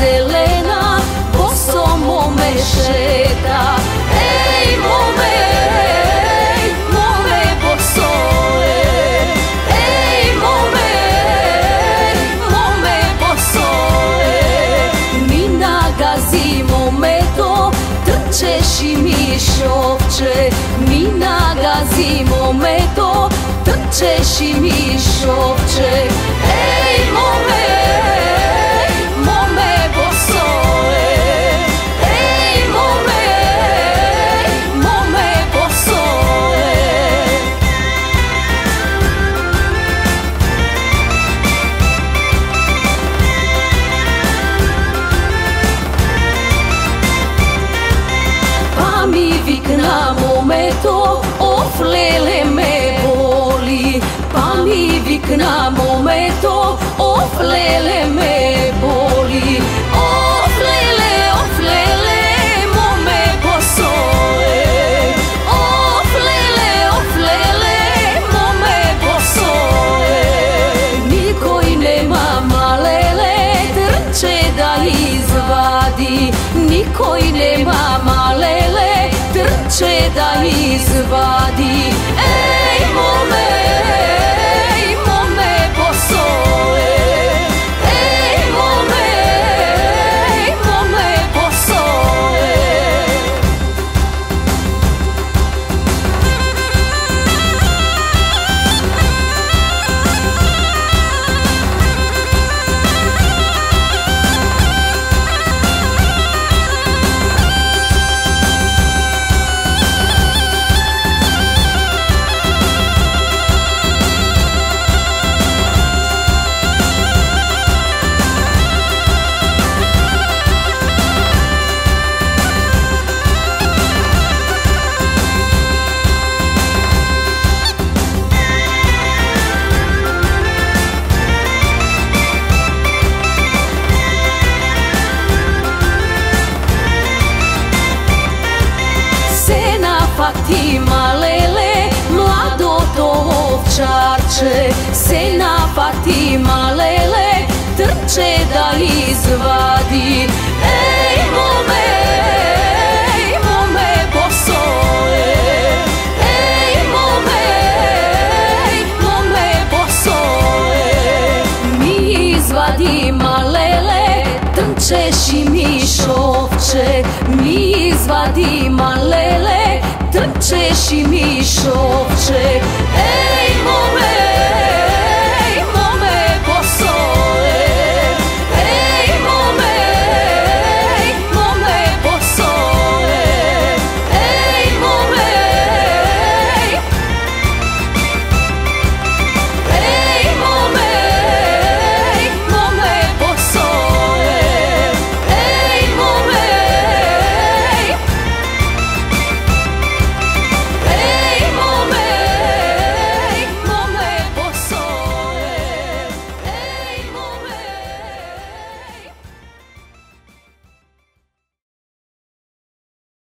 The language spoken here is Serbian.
zelena boso mome šeta. Ej mome boso, ej mome boso, mi nagazimo meto, trčeš i mi šopče. Mi nagazimo meto, trčeš i mi šopče. Ej mome boso, ej mome boso. Pa mi viknamo meto, of lele me boli. Pa mi viknamo meto, of lele me boli. Of lele, mome boso, of lele, mome boso. Niko i nema malele, trče da izvadi. Niko i nema malele, trče da izvadi. Ej mome boso, ej mome boso. Fatima lele, mlado to ovčarče. Sena Fatima lele, trče da izvadi. Ej mome boso, ej mome boso. Mi izvadimo lele, trčeš i mi šopče. Mi izvadimo lele, trčeš i mi šopče. Ej mome